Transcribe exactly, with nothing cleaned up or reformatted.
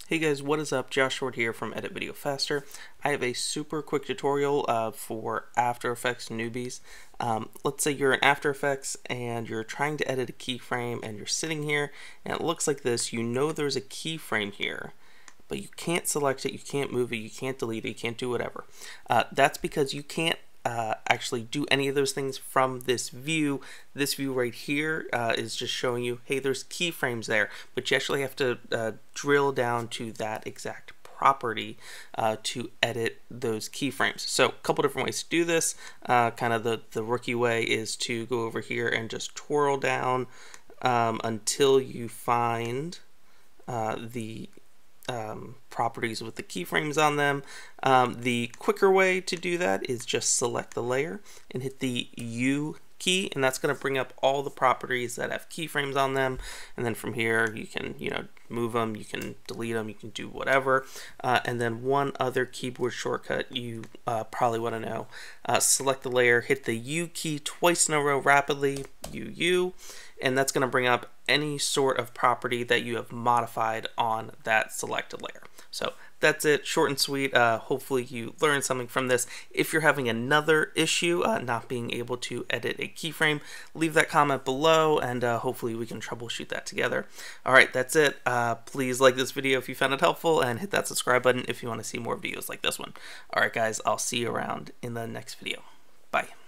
Hey guys, what is up? Josh Short here from Edit Video Faster. I have a super quick tutorial uh, for After Effects newbies. Um, let's say you're in After Effects and you're trying to edit a keyframe and you're sitting here and it looks like this. You know there's a keyframe here, but you can't select it, you can't move it, you can't delete it, you can't do whatever. Uh, that's because you can't Uh, actually do any of those things from this view. This view right here uh, is just showing you, hey, there's keyframes there, but you actually have to uh, drill down to that exact property uh, to edit those keyframes. So a couple different ways to do this. Uh, kind of the, the rookie way is to go over here and just twirl down um, until you find uh, the Um, properties with the keyframes on them. Um, the quicker way to do that is just select the layer and hit the U key, and that's going to bring up all the properties that have keyframes on them. And then from here you can, you know, move them, you can delete them, you can do whatever. Uh, and then one other keyboard shortcut you uh, probably want to know: uh, select the layer, hit the U key twice in a row rapidly, U U, and that's going to bring up any sort of property that you have modified on that selected layer. So that's it, short and sweet. Uh, hopefully you learned something from this. If you're having another issue uh, not being able to edit a keyframe, leave that comment below and uh, hopefully we can troubleshoot that together. Alright, that's it. Uh, please like this video if you found it helpful and hit that subscribe button if you want to see more videos like this one. Alright guys, I'll see you around in the next video. Bye.